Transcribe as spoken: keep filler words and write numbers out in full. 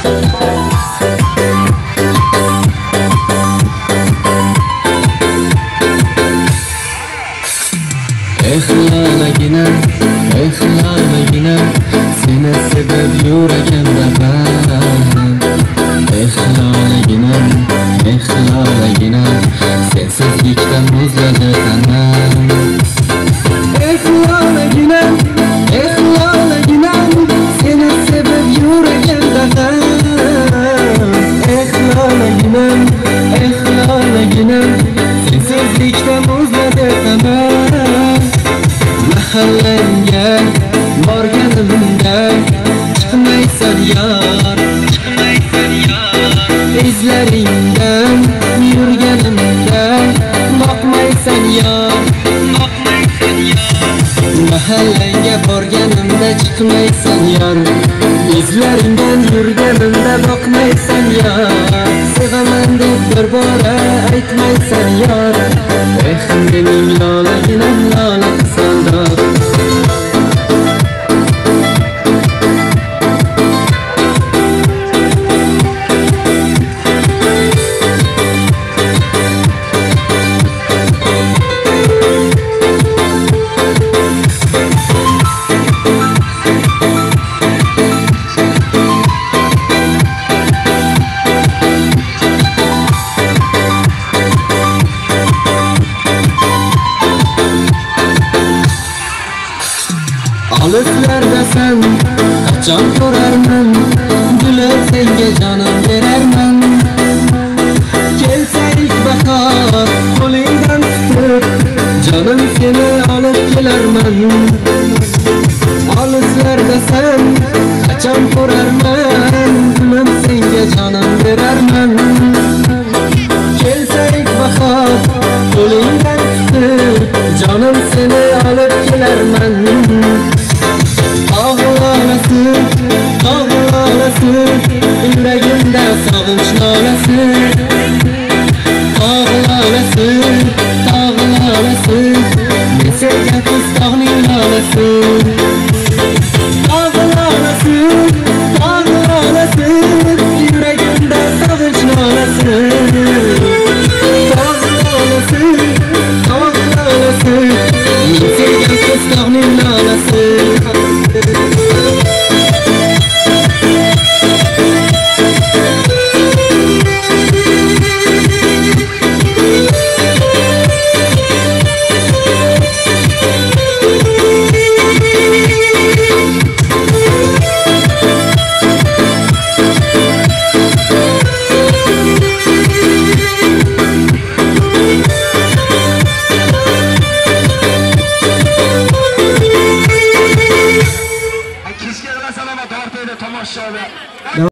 Exlalagina, exlalagina, seni sevib yuraganda man. Exlalagina, exlalagina, sensizlikdan muzladi tanam. Exlalagina, exlalagina, seni sevib yuraganda man. Exlalagina, exlalagina, sensizlikdan muzladi tanam. Mahallanga borganimda chiqmaysan yar, chiqmaysan yar. Izlaringdan yurganimda boqmaysan yar, boqmaysan yar. Mahallanga borganimda chiqmaysan yar, izlaringdan yurganimda boqmaysan yar. Sevaman deb bir bora aytmaysan yar. Eh mening lolaginam lola qisaldor. Olislardasan qachon ko'rarman, gulib senga jonim berarman. Kelsayik bahor qo'lingdan tutib, jonim seni olib kelarman. Olislardasan qachon ko'rarman, gulib senga jonim berarman. Kelsayik bahor qo'lingdan tutib, jonim seni olib kelarman. Ağlarası, ağlarası, yüreğimde sağınç nalası. Ağlarası, ağlarası, mesele kıstağının nalası. Ağlarası, ağlarası, yüreğimde sağınç nalası. Ağlarası, ağlarası, mesele kıstağının nalası. Kishga emas, ana tortaydi tomosha.